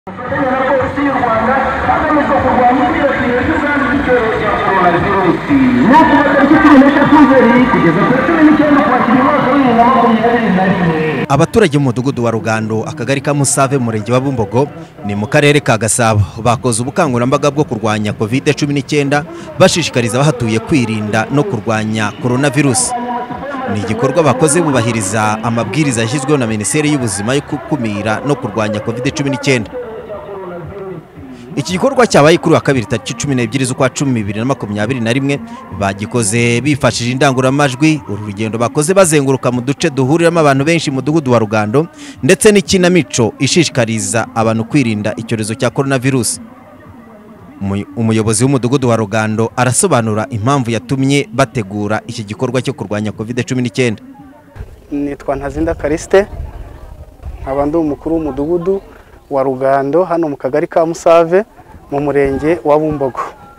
Abaturage mu mudugudu wa Rugando, akagari ka Musave, murenge wa Bumbogo, ni mu karere ka Gasabo, bakoze ubukangurambaga bwo kurwanya COVID-19 bashishikariza abahatuye kwirinda no kurwanya coronavirus. Ni igikorwa bakoze bubahiriza amabwiriza yashyizweho na Minisiteri y'Ubuzima yo gukumira no kurwanya COVID-19. Iki gikorwa cyabaye kuri wa kabiri tariki 12 z'ukwa 10 2021, bagikoze bifashije indangururamajwi. Uru rugendo bakoze bazenguruka mu duce duhuriramo abantu benshi mu mudugudu wa Rugando, ndetse n'ikinamico ishishikariza abantu kwirinda icyorezo cya coronavirus. Umuyobozi w'umudugudu wa Rugando arasobanura impamvu yatumye bategura iki gikorwa cyo kurwanya COVID-19. Nitwa Ntazinda Kariste, abandi umukuru w'umudugudu wa Rugando hano mu kagari ka Musave mu murenge wa Bumbogo.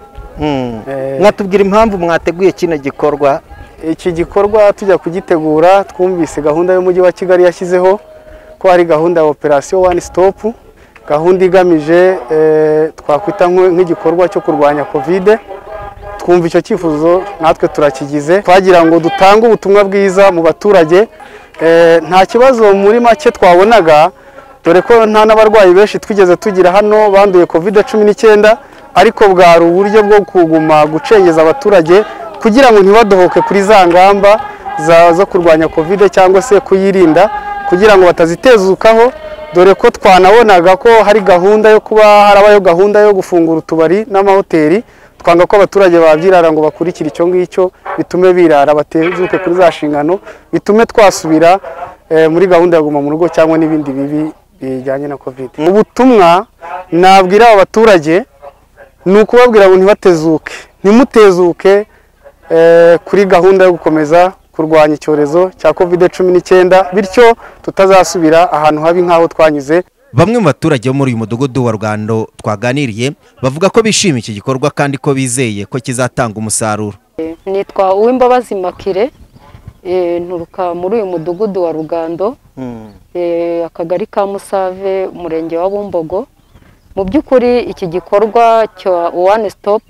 Mwatubwira impamvu mwateguye kino gikorwa? Iki gikorwa tujya kugitegura twumvise gahunda y'umujyi wa Kigali yashyizeho ko hari gahunda ya operation one stop, gahunda igamije twakwita nk'igikorwa cyo kurwanya COVID. Twumva icyo cyifuzo natwe turakigize, twagira ngo dutange ubutumwa bwiza mu baturage. Nta kibazo muri make twabonaga, dore ko nta n'abarwayi benshi twigeze tugira hano banduye COVID-19, ariko bwari uburyo bwo kuguma gucengeza abaturage kugira ngo ntibadohoke kuri za ngamba zo kurwanya COVID cyangwa se kuyirinda, kugira ngo batazitezukaho. Dore ko twanabonaga ko hari gahunda yo kuba harabayo gahunda yo gufungura utubari n'amahoteli, twanga ko abaturage babyirara ngo bakurikire icyo ngicyo, bitume birara batezuke kuri za shingano, bitume twasubira muri gahunda yo guma mu rugo cyangwa n'ibindi bibi bijyanye na COVID. Ubutumwa nabwira abaturage ni ukubabwira ngo ntibatezuke, ntimutezuke kuri gahunda yo gukomeza kurwanya icyorezo cya COVID-19, bityo tutazasubira ahantu habi nk'aho twanyuze. Bamwe mu baturage bo muri uyu mudugudu wa Rugando twaganiriye bavuga ko bishimiye iki gikorwa kandi ko bizeye ko kizatanga umusaruro. Nitwa Uwimbabazi Makire, nturuka muri uyu mudugudu wa Rugando, akagari ka Musave, umurenge wa Bumbogo. Mu by'ukuri iki gikorwa cya one stop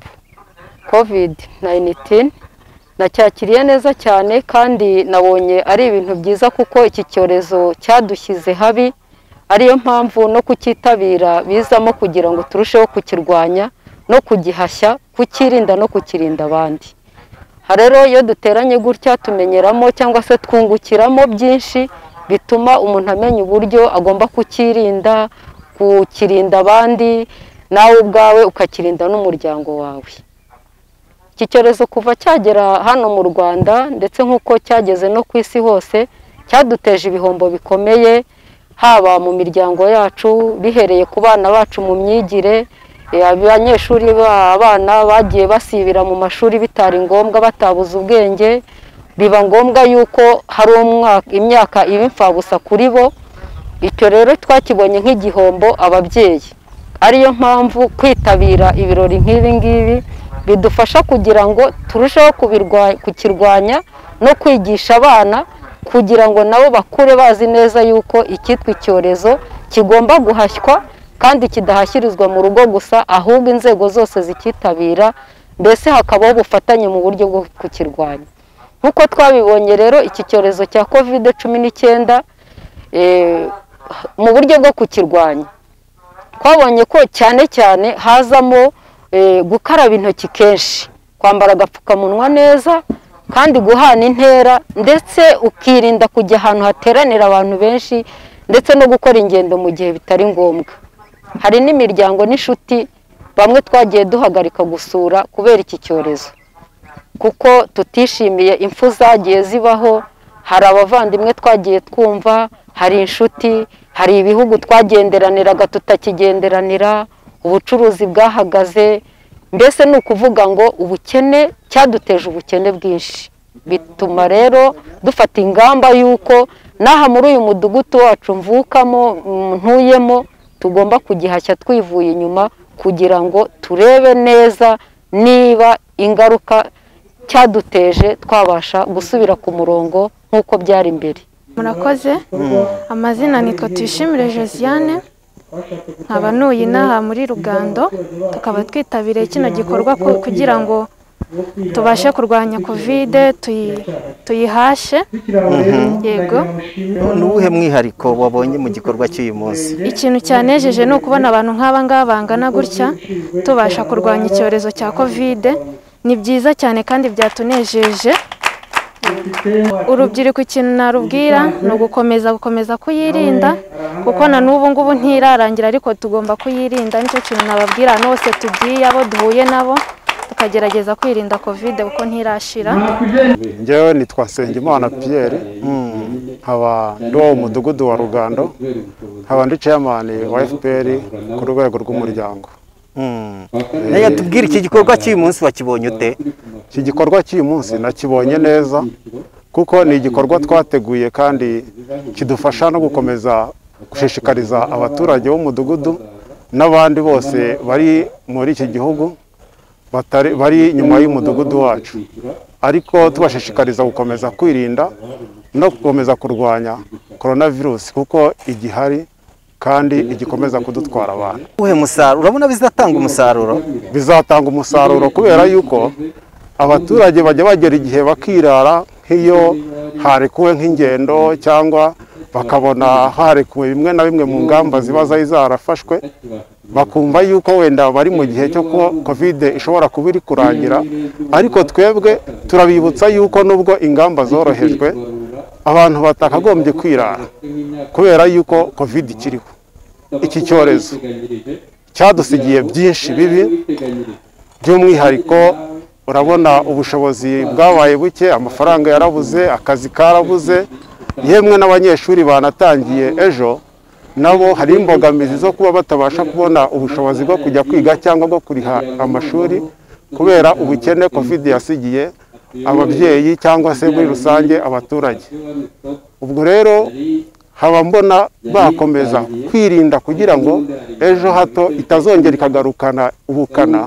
COVID-19 nacyakiriye neza cyane, kandi nabonye ari ibintu byiza kuko iki cyorezo cyadushyize habi. Ariyo mpamvu no kukitabira bizamo kugira ngo turusheho kukirwanya no kugihashya, kukirinda no kukirinda abandi. Rero iyo duteranye gutya tumenyeramo cyangwa se twungukiramo byinshi bituma umuntu amenya uburyo agomba kukirinda, kukirinda abandi, nawe ubwawe ukakirinda n'umuryango wawe. Iki cyorezo kuva cyagera hano mu Rwanda ndetse nk'uko cyageze no ku isi hose, cyaduteje ibihombo bikomeye, haba mu miryango yacu, bihereye ku bana bacu mu myigire. Abanyeshuri abana bagiye basibira mu mashuri bitari ngombwa, batabuze ubwenge, biba ngombwa yuko hari imyaka ibimfabusa kuri bo. Icyo rero twakibonye nk'igihombo ababyeyi. Ariyo mpamvu kwitabira ibirori nk'ibi ngibi bidufasha kugira ngo turusheho kukirwanya no kwigisha abana, kugira ngo nabo bakure bazi neza yuko icyitwa icyorezo kigomba guhashywa, kandi kidahashyirizwa mu rugo gusa, ahubwo inzego zose zikitabira, mbese hakabaho ubufatanye mu buryo bwo kukirwanya. Nk'uko twabibonye rero, iki cyorezo cya COVID-19 mu buryo bwo kukirwanya twabonye ko cyane cyane hazamo gukaraba intoki kenshi, kwambara agapfukamunwa neza, kandi guhana intera, ndetse ukirinda kujya ahantu hateranira abantu benshi, ndetse no gukora ingendo mu gihe bitari ngombwa. Hari n'imiryango n'inshuti bamwe twagiye duhagarika gusura kubera iki cyorezo, kuko tutishimiye impfu zagiye zibaho. Hari abavandimwe twagiye twumva, hari inshuti, hari ibihugu twagenderaniraga tutakigenderanira, ubucuruzi bwahagaze. Mbese ni ukuvuga ngo ubukene, cyaduteje ubukene bwinshi, bituma rero dufata ingamba yuko n'aha muri uyu mudugudu wacu mvukamo, ntuyemo, tugomba kugihashya twivuye inyuma, kugira ngo turebe neza niba ingaruka cyaduteje twabasha gusubira ku murongo nk'uko byari mbere. Murakoze. Amazina nitwa Tuyishimire Josiane, nkaba nuye inaha muri Rugando, tukaba twitabiriye kino gikorwa kugira ngo tubashe kurwanya COVID tuyihashe. Yego. Nubuhe mwihariko wabonye mu gikorwa cy'uyu munsi? Ikintu cyanejeje ni ukubona abantu nk'aba ngaba bangana gutya tubasha kurwanya icyorezo cya COVID. Ni byiza cyane kandi byatunejeje. Urubyiruko ikintu narubwira ni ugukomeza kuyirinda, kuko na n'ubu ngubu ntirarangira, ariko tugomba kuyirinda. Nicyo kintu nababwira nose tugiye abo duhuye nabo, tukagerageza kwirinda COVID kuko ntirashira. Njyewe nitwa Nsengimana Pierre, nkaba ndi wo mudugudu wa Rugando, nkaba ndi chairman wa FPR ku rwego rw'umuryango. Nayo tubwire iki gikorwa cy'uyu munsi wakibonye ute? Iki gikorwa cy'uyu munsi nakibonye neza, kuko ni igikorwa twateguye kandi kidufasha no gukomeza gushishikariza abaturage b'umudugudu n'abandi bose bari muri iki gihugu bari nyuma y'umudugudu wacu, ariko tubashishikariza gukomeza kwirinda no gukomeza kurwanya coronavirus kuko igihari kandi igikomeza kudutwara abantu. Uhe musaruro urabona bizatanga umusaruro? Bizatanga umusaruro kubera yuko abaturage bajya bagera igihe bakirara nk'iyo harekuwe nk'ingendo cyangwa bakabona harekuwe bimwe na bimwe mu ngamba ziba zarafashwe, bakumva yuko wenda bari mu gihe cyo ko COVID ishobora kuba iri kurangira, ariko twebwe turabibutsa yuko nubwo ingamba zorohejwe abantu batakagombye kwirara kubera yuko COVID ikiriho. Iki cyorezo cyadusigiye byinshi bibi, by'umwihariko urabona ubushobozi bwabaye buke, amafaranga yarabuze, akazi karabuze, yemwe n'abanyeshuri banatangiye ejo nabo hari imbogamizi zo kuba batabasha kubona ubushobozi bwo kujya kwiga cyangwa bwo kuriha amashuri kubera ubukene COVID yasigiye ababyeyi cyangwa se muri rusange abaturage. Ubwo rero haba mbona bakomeza kwirinda kugira ngo ejo hato itazongera ikagarukana ubukana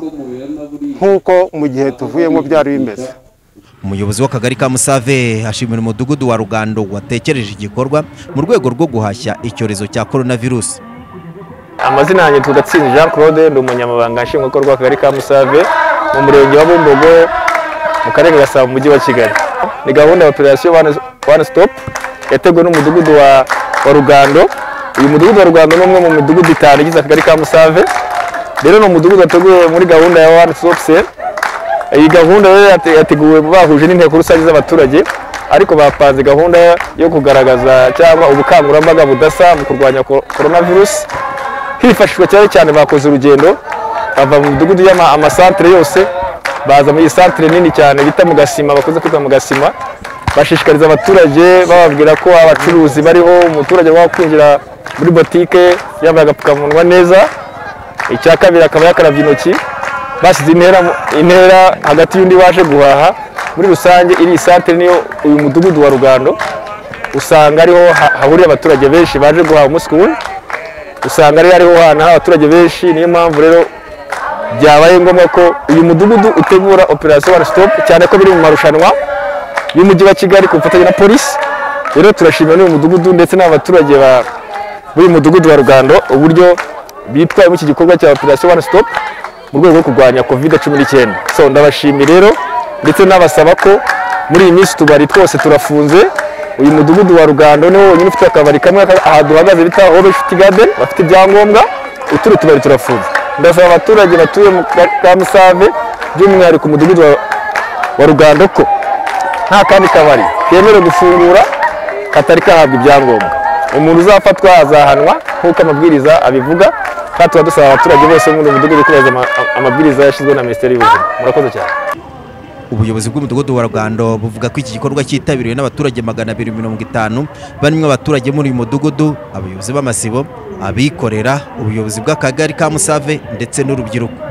nk'uko mu gihe tuvuyemo byari bimeze. Umuyobozi w'akagari ka Musave ashimira umudugudu wa Rugando watekereje igikorwa mu rwego rwo guhashya icyorezo cya coronavirus. Amazina yanjye Tugatsinze Jean Claude, ndi umunyamabanga nshingwabikorwa w'akagari ka Musave mu murenge wa Bumbogo mu karere ka Gasabo mu mujyi wa Kigali. Ni gahunda ya operation one stop yateguwe n'umudugudu wa Rugando. Uyu mudugudu wa Rugando ni umwe mu midugudu 5 igize akagari ka Musave. Rero no mudugudu wateguwe muri gahunda ya one stop center. Iyi gahunda yateguwe bahuje n'inteko rusange z'abaturage, ariko bapanze gahunda yo kugaragaza cyangwa ubukangurambaga budasa mu kurwanya coronavirus. Hifashishwa cyane bakoze urugendo bava mu midugudu y'amasantere yose baza muri santere nini cyane bita mu Gasima, bakoze kwita mu Gasima, bashishikariza abaturage bababwira ko abacuruzi bariho umuturage wa kwinjira muri botike yambaye agapfukamunwa neza. Icya kabiri akaba yakaravye intoki, basize intera hagati y'undi waje guhaha. Muri rusange iri santere niyo uyu mudugudu wa Rugando usanga ariho hahuriye abaturage benshi baje guhaha umunsi ku wundi, usanga ariho hana abaturage benshi. Niyo mpamvu rero byabaye ngombwa ko uyu mudugudu utegura operation one stop, cyane ko biri mu marushanwa y'umujyi wa Kigali ku bufatanye na polisi. Rero turashimira uyu mudugudu ndetse n'abaturage b'uyu mudugudu wa Rugando uburyo bitwaye mu iki gikorwa cya operation one stop mu rwego rwo kurwanya COVID-19. So ndabashimira rero ndetse n'abasaba ko muri iyi minsi tubari twose turafunze. Uyu mudugudu wa Rugando niwo wonyine ufite akabari kamwe aha duhagaze bita Hobe Shiti Garden, bafite ibyangombwa, uturi tubari turafunze. Ndasaba abaturage batuye mu ka Musave by'umwihariko umudugudu wa Rugando ko nta kandi kabari kemerewe gufungura katari kahabwa ibyangombwa. Umuntu uzafatwa azahanwa nk'uko amabwiriza abivuga, kandi tuba dusaba abaturage bose mu mudugudu kubaza amabwiriza yashyizwe na Minisiteri y'Ubuzima. Murakoze cyane. Ubuyobozi bw'umudugudu wa Rugando buvuga ko iki gikorwa cyitabiriwe n'abaturage 250 barimo abaturage muri uyu mudugudu, abayobozi b'amasibo, abikorera, ubuyobozi bw'akagari ka Musave ndetse n'urubyiruko.